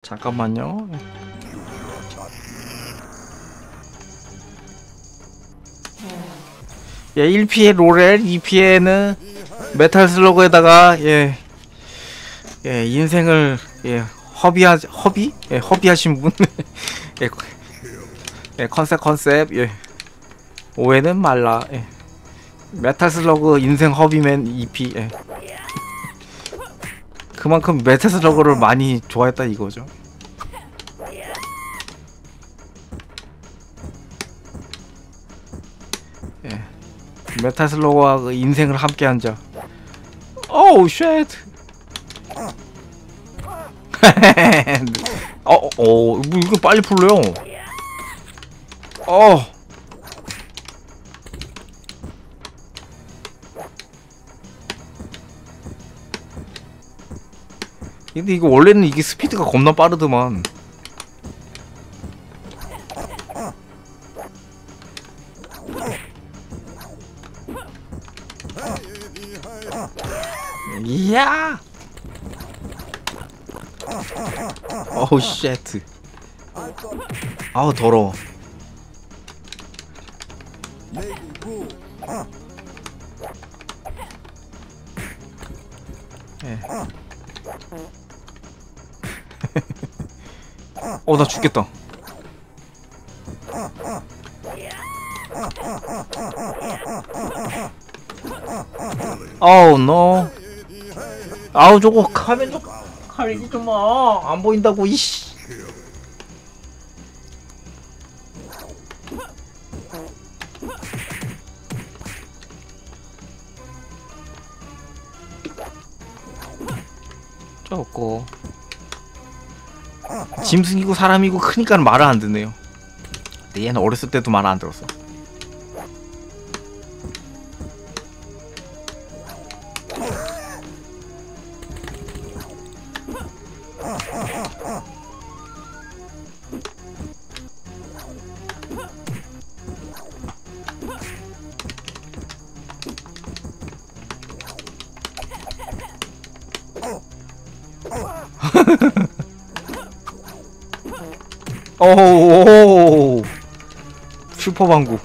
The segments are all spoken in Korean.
잠깐만요. 예, 1피에 로렐, 2피에는 메탈 슬러그에다가 인생을 허비하신 분. 컨셉. 5회는 말라. 메탈 슬러그 인생 허비맨 2피. 그만큼 메탈 슬러그를 많이 좋아했다 이거죠. 메탈 슬러그와 그 인생을 함께한 자. 오우 쉣. 뭐 이거 빨리 풀려요. 근데 이거 원래는 이게 스피드가 겁나 빠르더만. 이야! 어우 쉣. 아우 더러워. 나 죽겠다. 아우 노. 아우 저거 카멘 좀 가리지 좀 마. 안 보인다고 이씨. 저거 짐승이고 사람이고 크니까 말을 안 듣네요. 근데 얘는 어렸을 때도 말 안 들었어. 오오오오 슈퍼방구.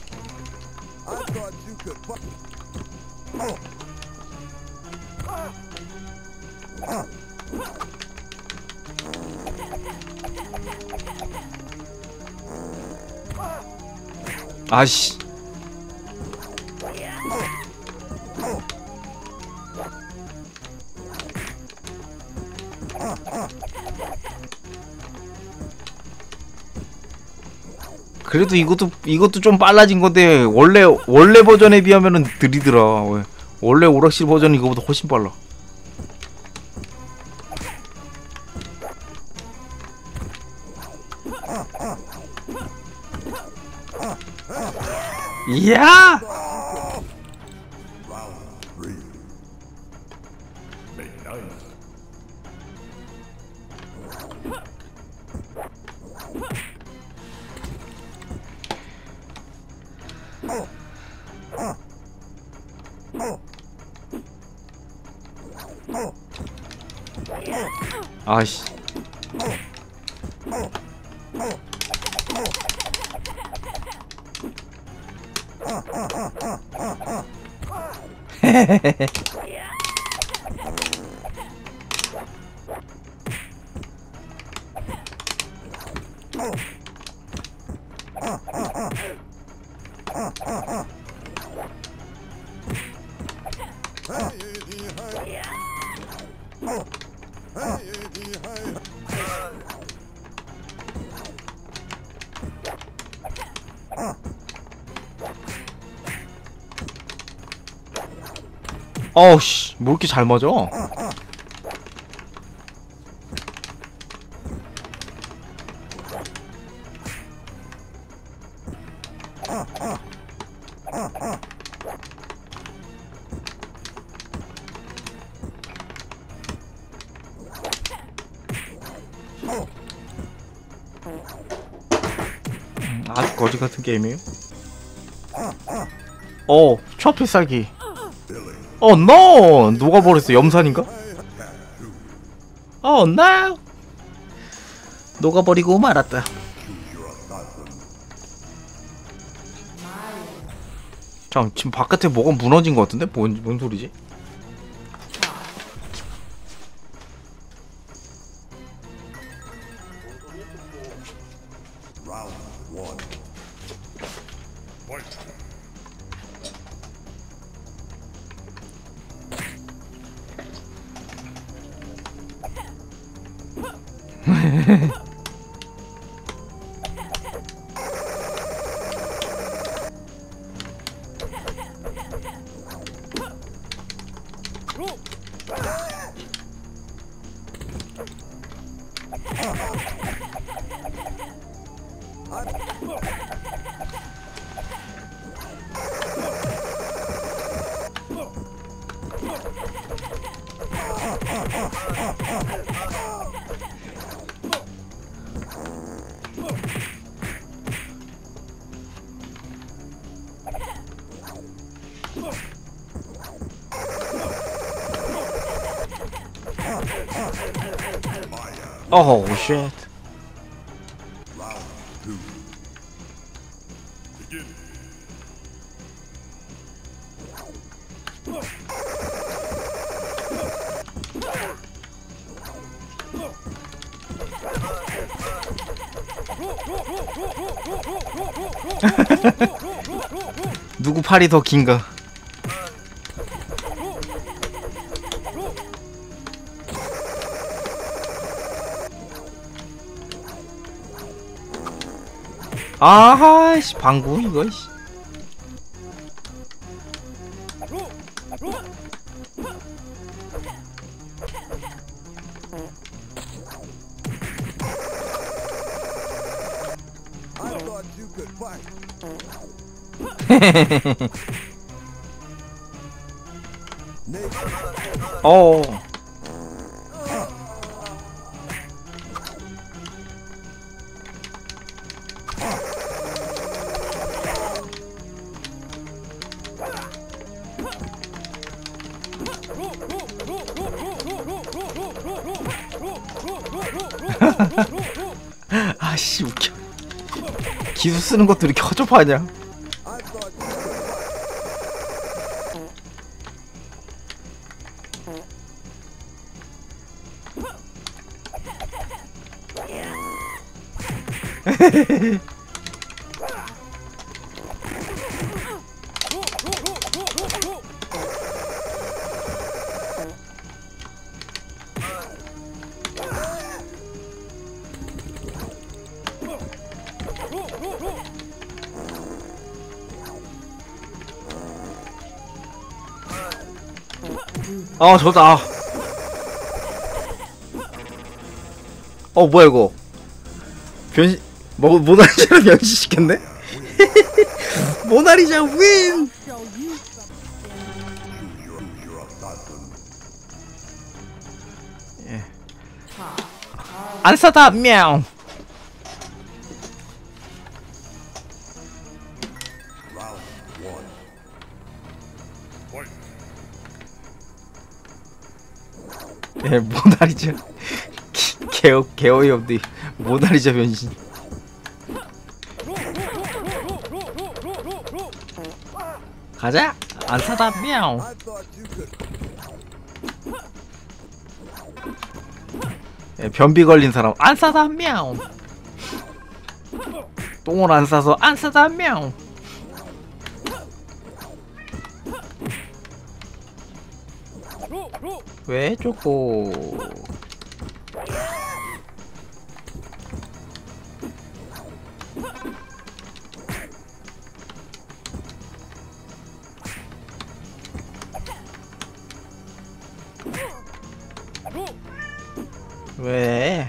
아씨. 그래도 이것도 좀 빨라진 건데 원래 버전에 비하면은 느리더라. 원래 오락실 버전 이거보다 훨씬 빨라. 이야! 아이씨. 어우씨, 뭐 이렇게 잘 맞아? 아주 거지 같은 게임이에요. 초필살기. 노! 녹아버렸어. 염산인가? no! 녹아버리고 말았다. 잠 지금 바깥에 뭐가 무너진 것 같은데? 뭔 소리지? Oh shit. 누구 팔이 더 긴가? 아하씨 방구 이거 씨. 어. 아씨 웃겨. 기술 쓰는 것도 이렇게 허접하냐? 아 저다. 뭐야 이거 변신 모나리자를 변신시켰네? 모나리자 윈! 예. 안사다 мяу. 예, 모나리자 개어이 없디 모나리자 변신. 가자 안사다 мяу. 예, 변비 걸린 사람 안사다 мяу. 똥을 안 싸서 안사다 мяу. 왜 쪼꼬 왜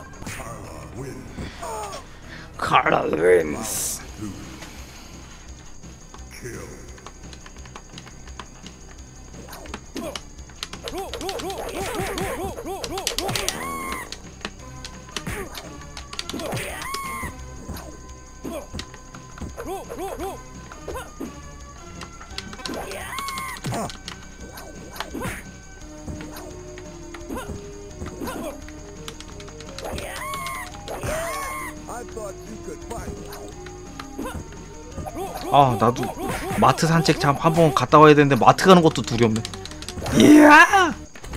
칼라 윈스. 아 나도 마트 산책 참 한번 갔다 와야 되는데 마트 가는 것도 두렵네. 이야.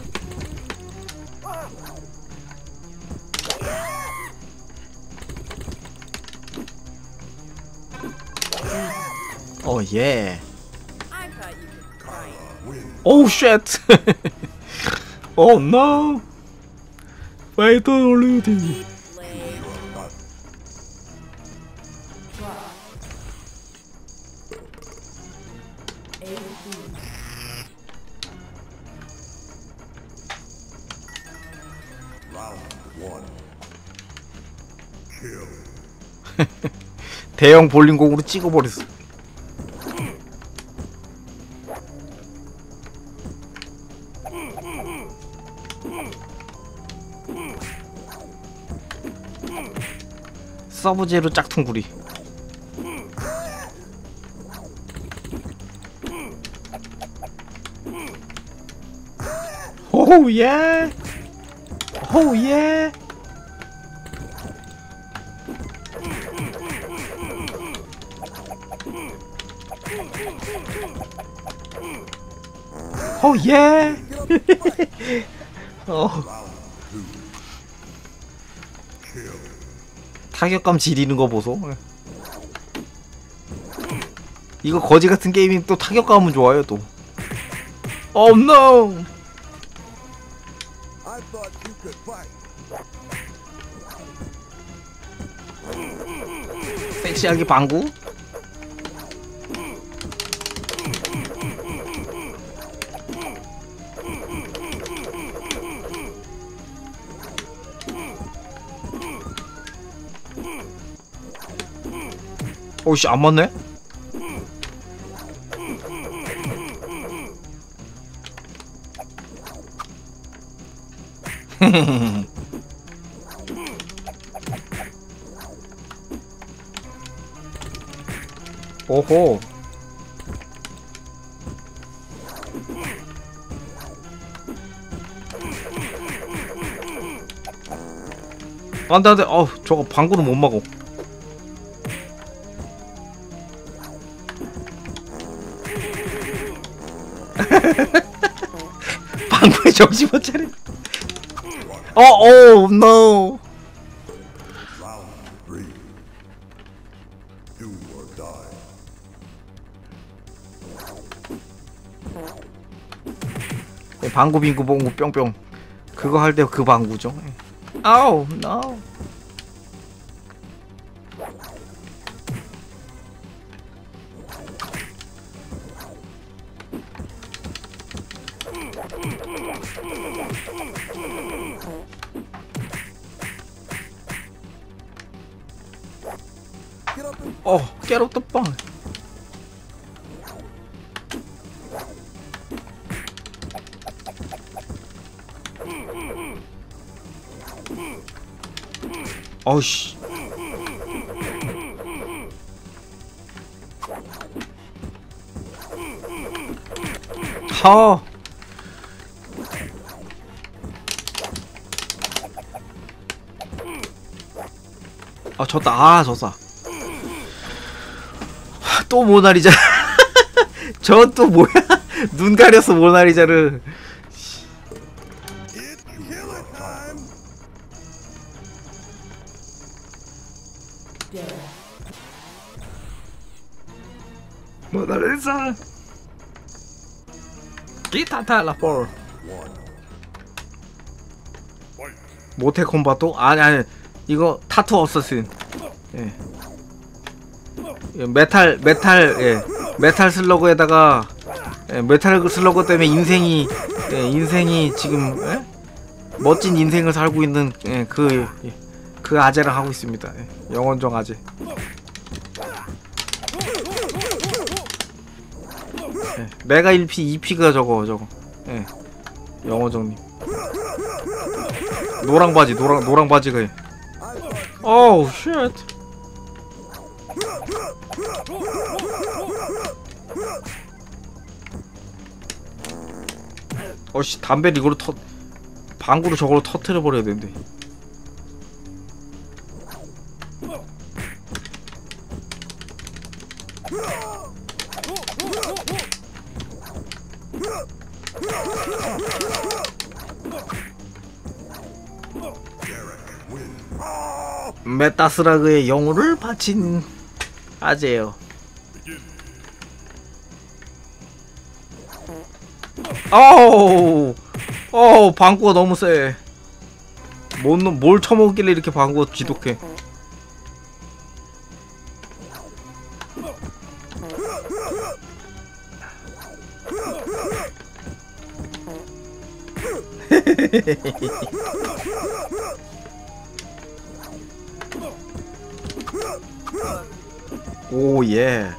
오 예. 오우 쉣. 오 노. 파이터 올리디. 대형 볼링공으로 찍어버렸어. 서브제로 짝퉁구리. 오우 예. 오우 예. 오 예. 타격감 지리는 거 보소. 이거 거지 같은 게임이 또 타격감은 좋아요 또. Oh no. 섹시하게 방구. 오씨 안 맞네? 오호. 안돼 안돼. 저거 방구는 못 막어. 방구에 정신 못 차려. 오 노. 방구 빙구 봉구 뿅뿅 그거 할 때 그 방구죠. 아우 노. get off the phone. 어우씨. 하. 졌다. 졌어. 또 모나리자. 저 또 뭐야? 눈 가려서 모나리자를. 모나리자. 기타타 라폴. 모태 콤바토? 아니 이거 타투 어서신. 예. 메탈 슬러그에다가 메탈 슬러그 때문에 인생이 지금 멋진 인생을 살고 있는 그 아재랑 하고 있습니다. 영원정 아재. 메가 1피 2피가 저거. 영원정님. 노랑 바지가 해. 오우 쉣. 어씨 담배를 이걸로 방구로 저걸로 터트려 버려야 되는데. 메타스라그의 영혼을 바친 아재요. 어우 방구가 너무 세. 뭘 처먹길래 이렇게 방구가 지독해. 오 예.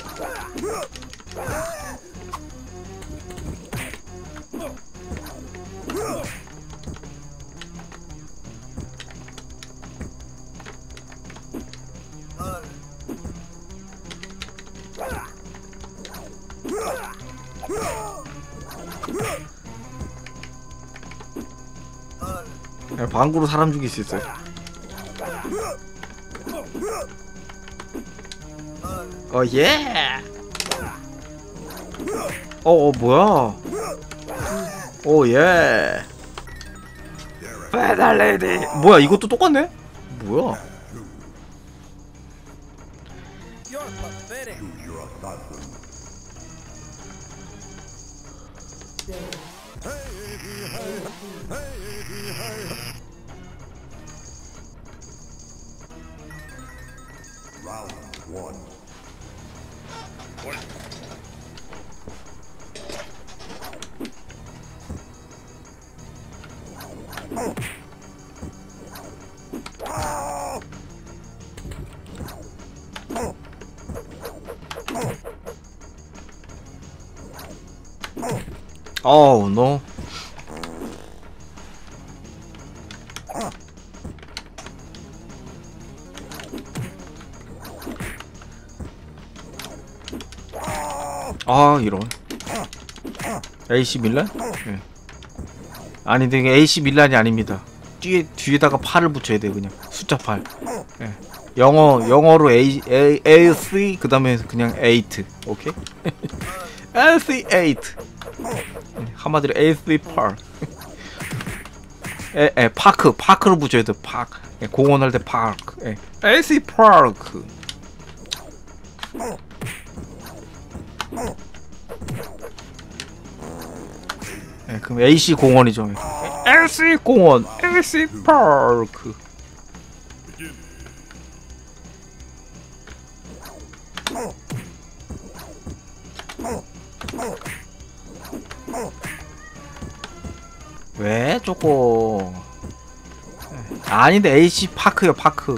방구로 사람 죽일 수 있어요. 예. 뭐야? 예. 페달레디. 뭐야 이것도 똑같네? 뭐야? no. 이런. AC 밀란? 네. 아니 근데 AC 밀란이 아닙니다. 뒤에다가 8을 붙여야 돼요. 그냥 숫자 8. 네. 영어로 AC 그 다음에 그냥 8. 오케이? AC 8. 한마디로 AC 파크. 파크를 붙여야 돼. 파크. 공원 할 때 파크. AC 파크. 그럼 AC 공원이죠. AC 공원, AC 파크. 왜 조금 아닌데 AC 파크요 파크.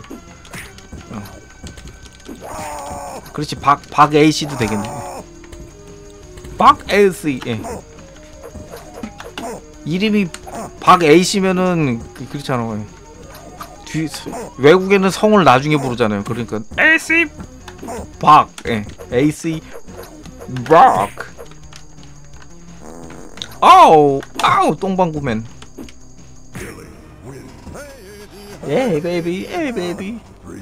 그렇지 박 AC도 되겠네. 박 AC. 이름이 박 A씨면은 그렇잖아. 외국에는 성을 나중에 부르잖아요. 그러니까 AC 박, AC 박. 아우 똥방구맨. 베이비.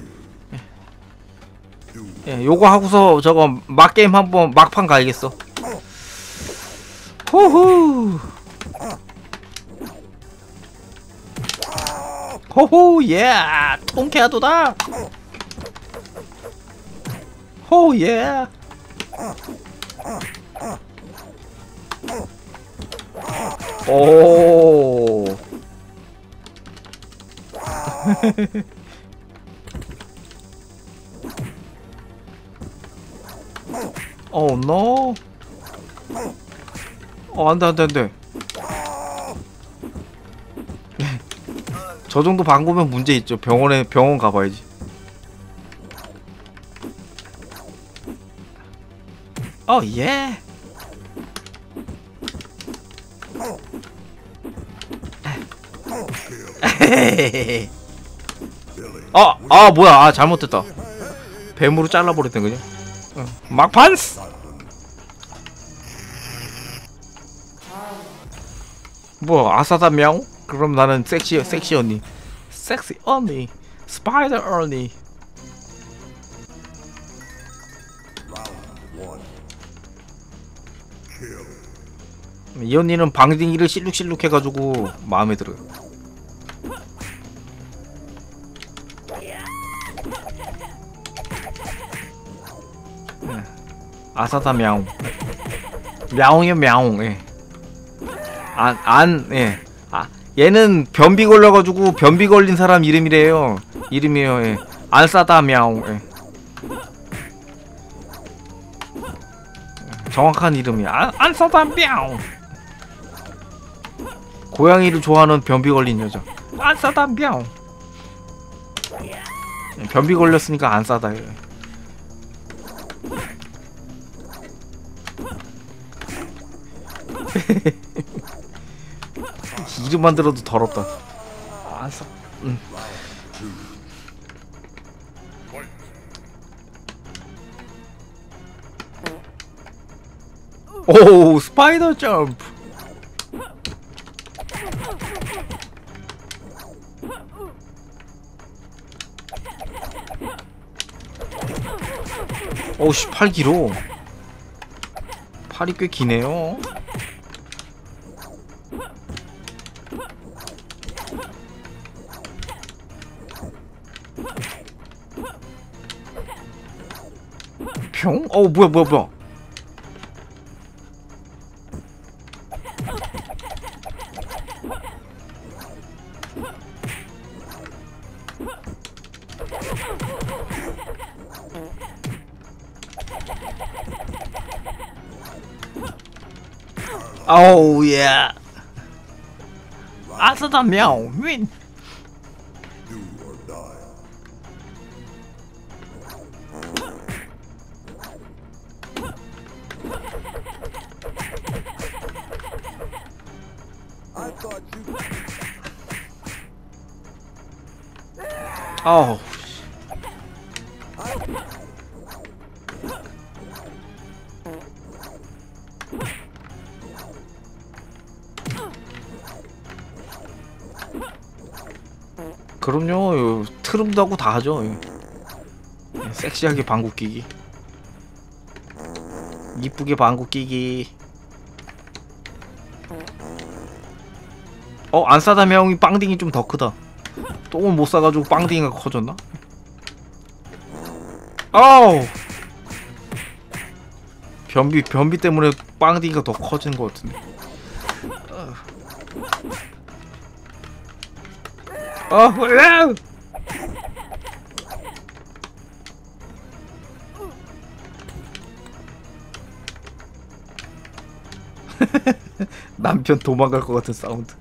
요거 하고서 저거 막게임 한번 막판 가야겠어. 호호 예. 통쾌하도다. 호 예. 오. 노. 안돼. 저 정도 방구면 문제 있죠. 병원 가봐야지. 예. 뭐야. 잘못됐다. 뱀으로 잘라버렸네 그냥. 막판스. 뭐 아사다 명? 그럼 나는 섹시 언니. 섹시 언니. 스파이더 언니. 이 언니는 방딩이를 실룩실룩 해가지고 마음에 들어요. 아사다 мя옹. мя옹이요 мя옹. 예. 예. 아, 얘는 변비 걸려가지고 변비 걸린 사람 이름이래요. 이름이에요. 예. 안싸다 мя옹. 예. 정확한 이름이 안싸다 мя옹. 고양이를 좋아하는 변비 걸린 여자. 안싸다 мя옹. 변비 걸렸으니까 안싸다. 예. 이름만 들어도 더럽다. 안싸. 오, 스파이더 점프. 오, 18kg. 팔이 꽤 기네요. 평? 뭐야. 아우, 예. 아싸다 мя옹. 윈. 아우. 그럼요. 트름도 하고 다 하죠. 섹시하게 방구 끼기, 이쁘게 방구 끼기. 안싸다 мя옹이 빵딩이 좀 더 크다. 똥을 못 싸가지고 빵딩이가 커졌나? 아우! 변비 때문에 빵딩이가 더 커진 것 같은데. 왜? 남편 도망갈 것 같은 사운드.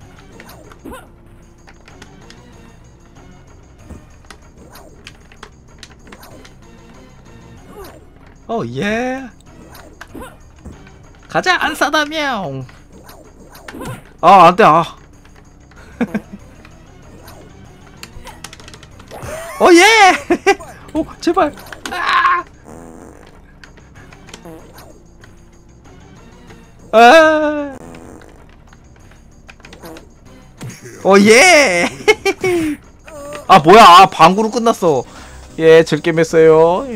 예. 가자, 안싸다 мя옹. 안돼. 예. 제발. 예. 뭐야. 방구로 끝났어. 예, 즐겜했어요.